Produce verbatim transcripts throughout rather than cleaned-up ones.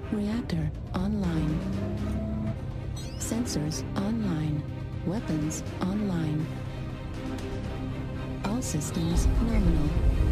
Reactor online. Sensors online. Weapons online. All systems nominal.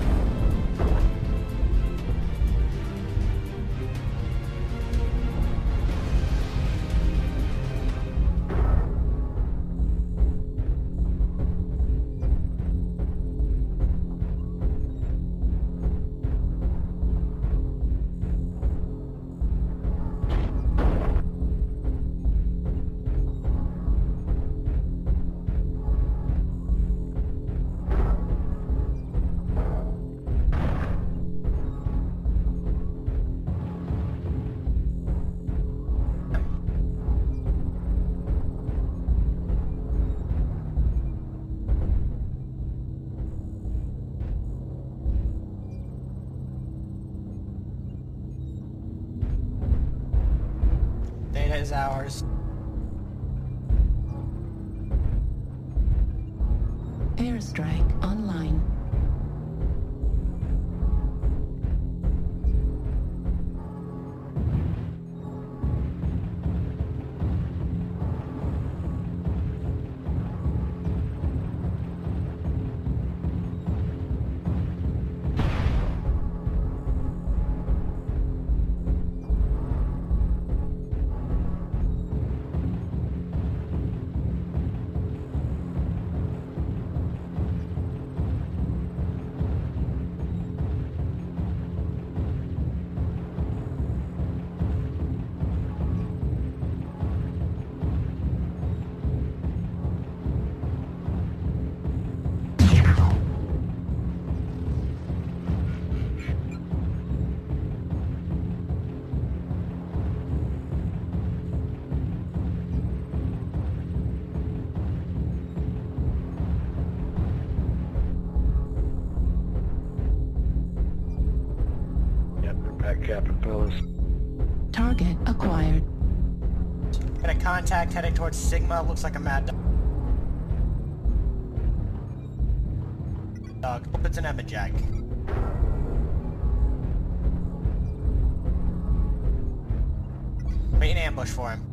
Is ours. Airstrike online. Captain Fellas. Target acquired. Got a contact heading towards Sigma. Looks like a mad dog. Hope it's an Emma Jack. Wait an ambush for him.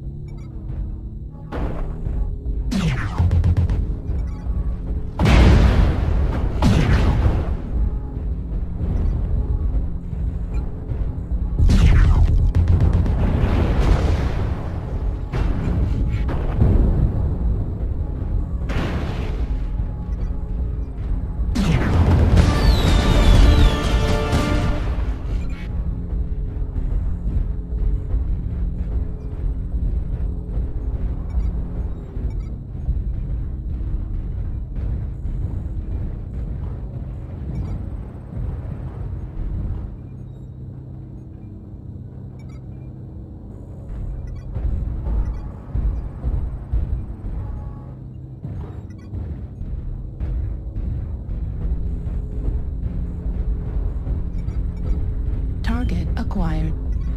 Target acquired.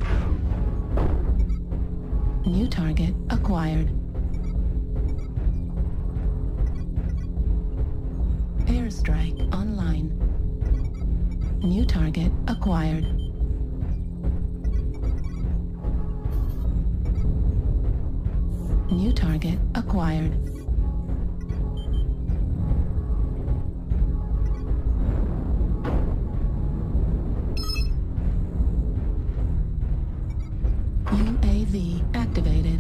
New target acquired. Airstrike online. New target acquired. New target acquired. U A V activated.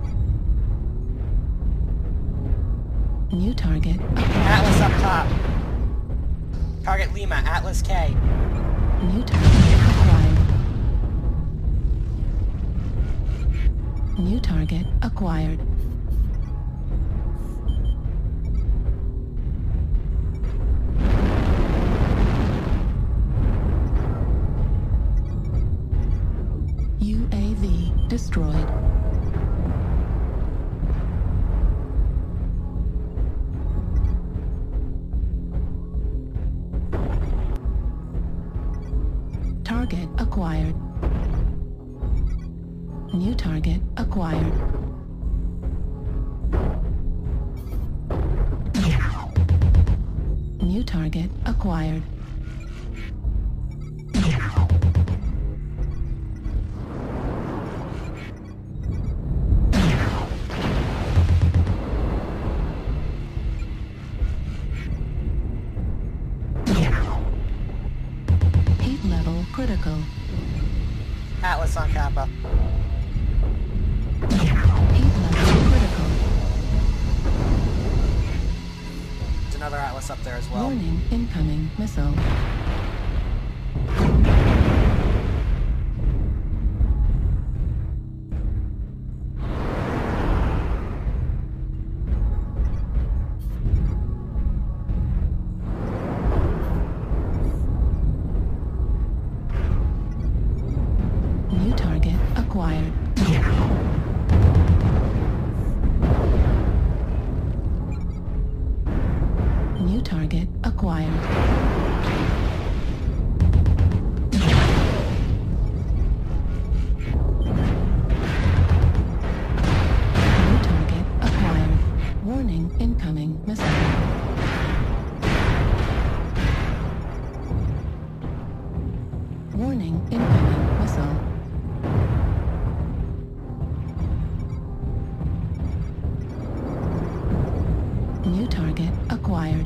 New target acquired. Atlas up top. Target Lima, Atlas K. New target acquired. New target acquired. U A V destroyed. Target acquired. New target acquired. New target acquired. critical. Atlas on Kappa. Heat level critical. There's another Atlas up there as well. Warning, incoming missile. New target acquired. New target acquired. New target acquired. Warning, incoming missile. Warning, incoming missile. New target acquired.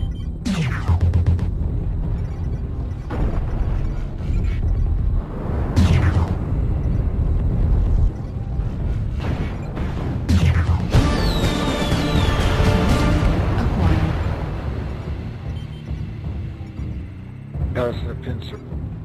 Acquired. That's the pincer.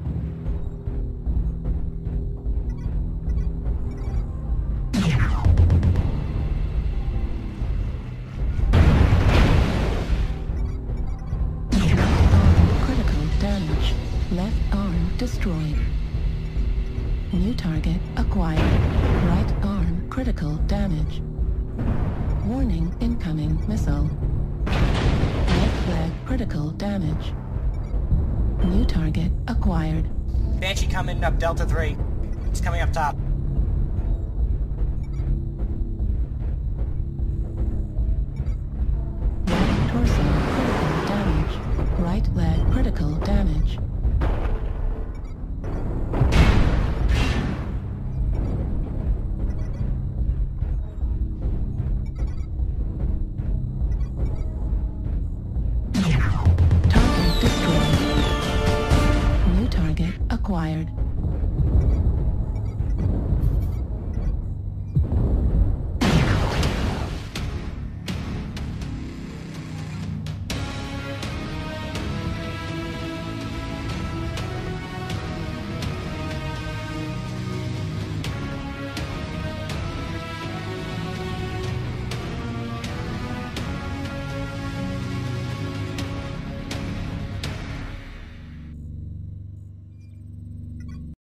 Critical damage. Left arm destroyed. New target acquired. Right arm critical damage. Warning, incoming missile. Left leg critical damage. New target acquired. Banshee coming up Delta three. He's coming up top. Right torso critical damage. Right leg critical damage. Target destroyed. New target acquired.